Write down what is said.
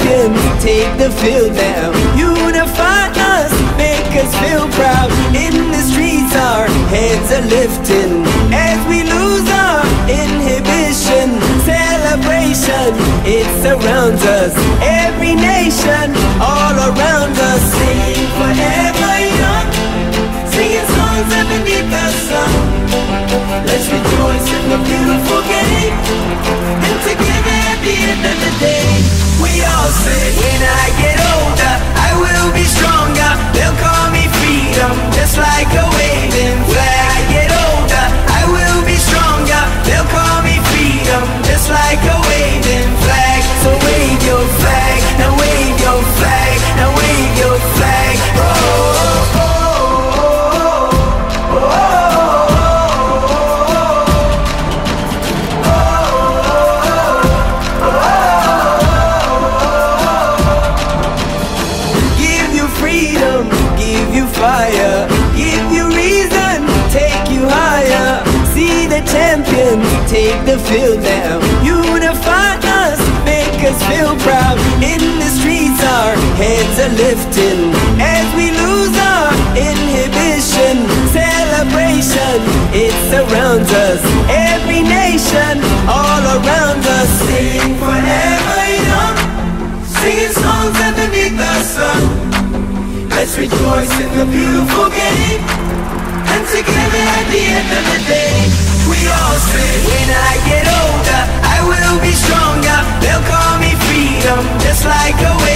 champions take the field now. Unify us, make us feel proud. In the streets our heads are lifting as we lose our inhibition. Celebration, it surrounds us. Every nation, all around us. Sing forever young, singing songs underneath the sun. Let's rejoice in the beautiful game, and together at the end of the day, we all say, when I get older, I will be stronger. They'll call me freedom, just like a waving flag. When I get older, I will be stronger. They'll call me freedom, just like a waving flag. So wave your flag, now wave your flag, now wave your flag. Oh, oh, oh. Fire, give you reason, take you higher. See the champions take the field now. Unify us, make us feel proud. In the streets our heads are lifting as we lose our inhibition. Celebration, it surrounds us. Every nation, all around us. Sing forever young, singing songs underneath the sun. Let's rejoice in the beautiful game, and together at the end of the day, we all say, when I get older, I will be stronger. They'll call me freedom, just like a wave.